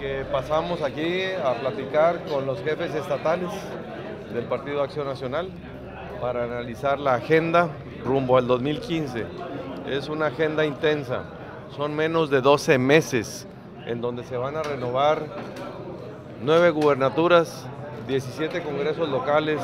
que pasamos aquí a platicar con los jefes estatales del Partido Acción Nacional para analizar la agenda rumbo al 2015. Es una agenda intensa, son menos de 12 meses en donde se van a renovar 9 gubernaturas, 17 congresos locales,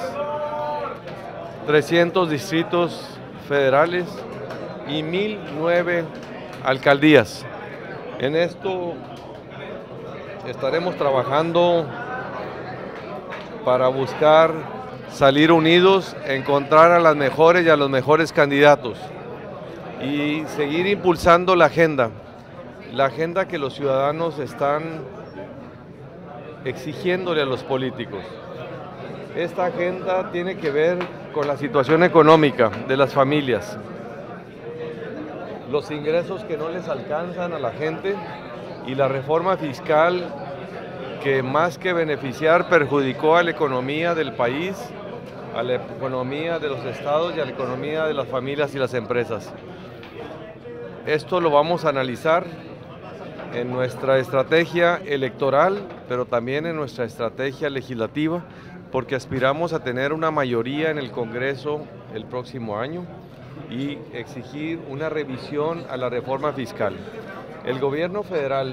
300 distritos federales y 1009 alcaldías. En esto estaremos trabajando para buscar salir unidos, encontrar a las mejores y a los mejores candidatos y seguir impulsando la agenda que los ciudadanos están exigiéndole a los políticos. Esta agenda tiene que ver con la situación económica de las familias, los ingresos que no les alcanzan a la gente y la reforma fiscal que más que beneficiar perjudicó a la economía del país, a la economía de los estados y a la economía de las familias y las empresas. Esto lo vamos a analizar en nuestra estrategia electoral, pero también en nuestra estrategia legislativa, porque aspiramos a tener una mayoría en el Congreso el próximo año y exigir una revisión a la reforma fiscal. El gobierno federal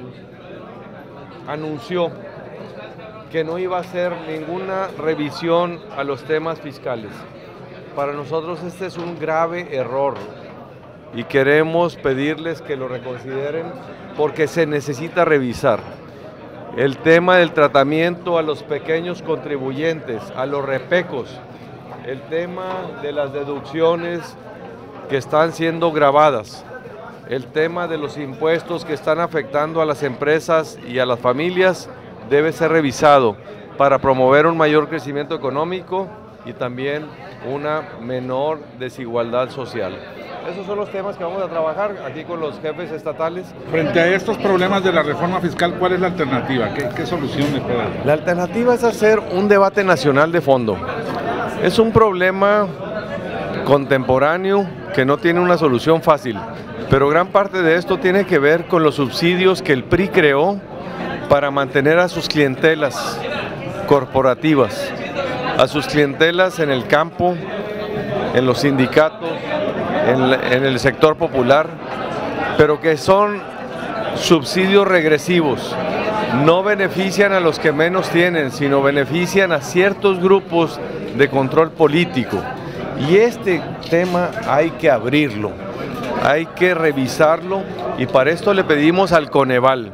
anunció que no iba a hacer ninguna revisión a los temas fiscales. Para nosotros este es un grave error y queremos pedirles que lo reconsideren porque se necesita revisar. El tema del tratamiento a los pequeños contribuyentes, a los repecos, el tema de las deducciones que están siendo gravadas, el tema de los impuestos que están afectando a las empresas y a las familias debe ser revisado para promover un mayor crecimiento económico y también una menor desigualdad social. Esos son los temas que vamos a trabajar aquí con los jefes estatales. Frente a estos problemas de la reforma fiscal, ¿cuál es la alternativa? ¿Qué solución le puede dar? La alternativa es hacer un debate nacional de fondo. Es un problema contemporáneo que no tiene una solución fácil, pero gran parte de esto tiene que ver con los subsidios que el PRI creó para mantener a sus clientelas corporativas, a sus clientelas en el campo, en los sindicatos, en el sector popular, pero que son subsidios regresivos. No benefician a los que menos tienen, sino benefician a ciertos grupos de control político. Y este tema hay que abrirlo, hay que revisarlo y para esto le pedimos al Coneval,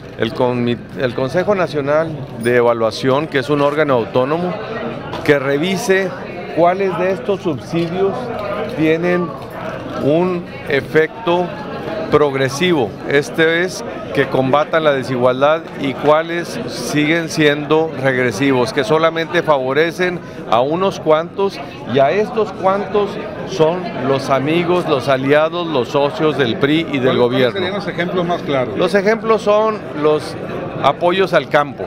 el Consejo Nacional de Evaluación, que es un órgano autónomo, que revise cuáles de estos subsidios tienen un efecto progresivo, este es que combatan la desigualdad y cuáles siguen siendo regresivos, que solamente favorecen a unos cuantos y a estos cuantos son los amigos, los aliados, los socios del PRI y del gobierno. ¿Cuáles serían los ejemplos más claros? Los ejemplos son los apoyos al campo.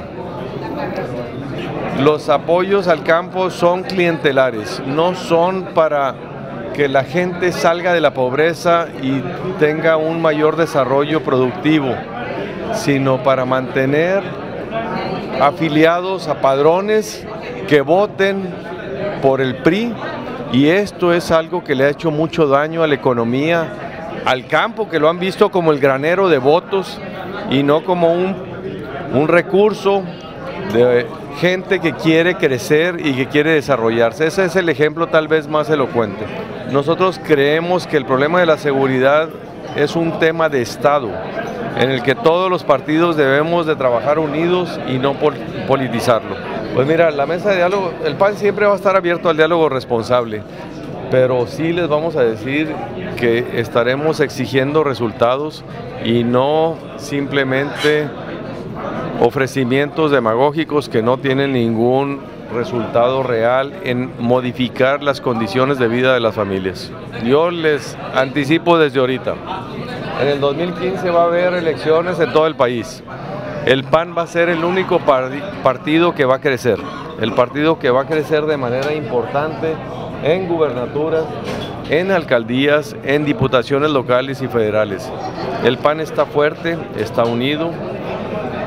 Los apoyos al campo son clientelares, no son para que la gente salga de la pobreza y tenga un mayor desarrollo productivo, sino para mantener afiliados a padrones que voten por el PRI, y esto es algo que le ha hecho mucho daño a la economía, al campo, que lo han visto como el granero de votos y no como un recurso de gente que quiere crecer y que quiere desarrollarse. Ese es el ejemplo tal vez más elocuente. Nosotros creemos que el problema de la seguridad es un tema de Estado, en el que todos los partidos debemos de trabajar unidos y no politizarlo. Pues mira, la mesa de diálogo, el PAN siempre va a estar abierto al diálogo responsable, pero sí les vamos a decir que estaremos exigiendo resultados y no simplemente ofrecimientos demagógicos que no tienen ningún resultado real en modificar las condiciones de vida de las familias. Yo les anticipo desde ahorita, en el 2015 va a haber elecciones en todo el país. El PAN va a ser el único partido que va a crecer, el partido que va a crecer de manera importante en gubernaturas, en alcaldías, en diputaciones locales y federales. El PAN está fuerte, está unido,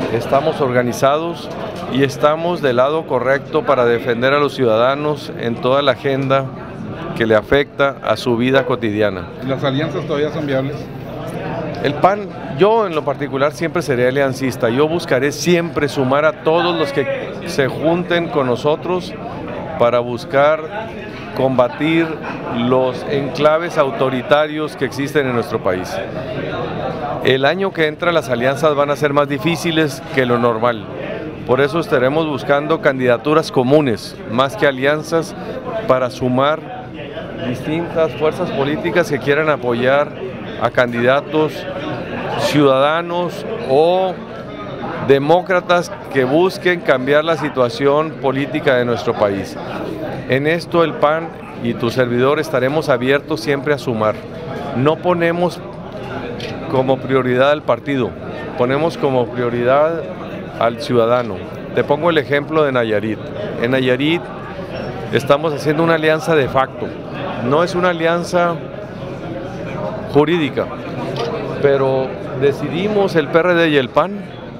estamos organizados y estamos del lado correcto para defender a los ciudadanos en toda la agenda que le afecta a su vida cotidiana. ¿Las alianzas todavía son viables? El PAN, yo en lo particular siempre seré aliancista, yo buscaré siempre sumar a todos los que se junten con nosotros para buscar combatir los enclaves autoritarios que existen en nuestro país. El año que entra las alianzas van a ser más difíciles que lo normal, por eso estaremos buscando candidaturas comunes, más que alianzas, para sumar distintas fuerzas políticas que quieran apoyar a candidatos ciudadanos o demócratas que busquen cambiar la situación política de nuestro país. En esto el PAN y tu servidor estaremos abiertos siempre a sumar. No ponemos como prioridad al partido, ponemos como prioridad al ciudadano. Te pongo el ejemplo de Nayarit. En Nayarit estamos haciendo una alianza de facto, no es una alianza jurídica, pero decidimos el PRD y el PAN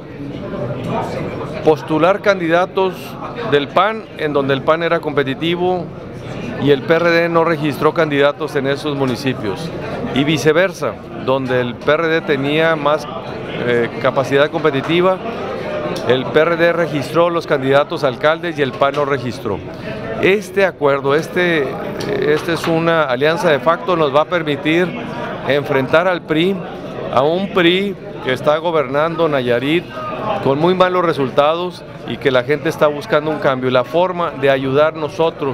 postular candidatos del PAN en donde el PAN era competitivo y el PRD no registró candidatos en esos municipios, y viceversa, donde el PRD tenía más capacidad competitiva, el PRD registró los candidatos a alcaldes y el PAN no registró. Este acuerdo, este es una alianza de facto, nos va a permitir enfrentar al PRI, a un PRI que está gobernando Nayarit con muy malos resultados y que la gente está buscando un cambio. La forma de ayudar nosotros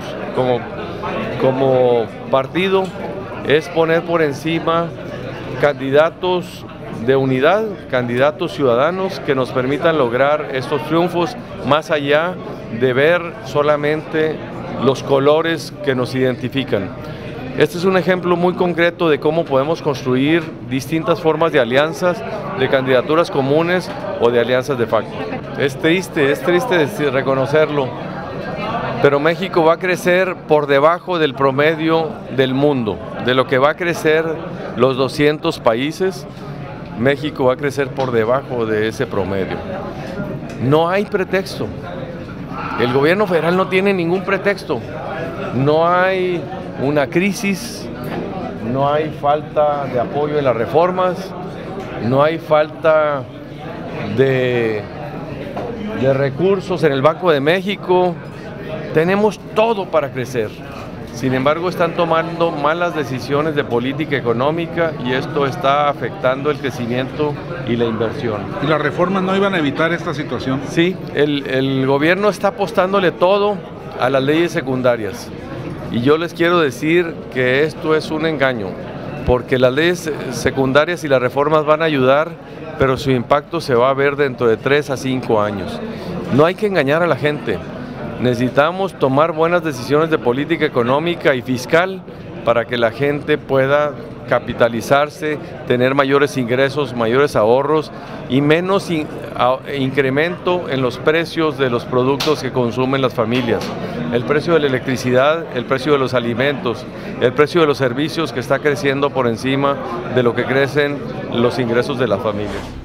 como partido es poner por encima candidatos de unidad, candidatos ciudadanos que nos permitan lograr estos triunfos más allá de ver solamente los colores que nos identifican. Este es un ejemplo muy concreto de cómo podemos construir distintas formas de alianzas, de candidaturas comunes o de alianzas de facto. Es triste reconocerlo, pero México va a crecer por debajo del promedio del mundo, de lo que va a crecer los 200 países. México va a crecer por debajo de ese promedio. No hay pretexto. El gobierno federal no tiene ningún pretexto. No hay una crisis, no hay falta de apoyo en las reformas, no hay falta de recursos en el Banco de México. Tenemos todo para crecer. Sin embargo, están tomando malas decisiones de política económica y esto está afectando el crecimiento y la inversión. ¿Y las reformas no iban a evitar esta situación? Sí, el gobierno está apostándole todo a las leyes secundarias. Y yo les quiero decir que esto es un engaño, porque las leyes secundarias y las reformas van a ayudar, pero su impacto se va a ver dentro de 3 a 5 años. No hay que engañar a la gente. Necesitamos tomar buenas decisiones de política económica y fiscal para que la gente pueda capitalizarse, tener mayores ingresos, mayores ahorros y menos incremento en los precios de los productos que consumen las familias. El precio de la electricidad, el precio de los alimentos, el precio de los servicios que está creciendo por encima de lo que crecen los ingresos de las familias.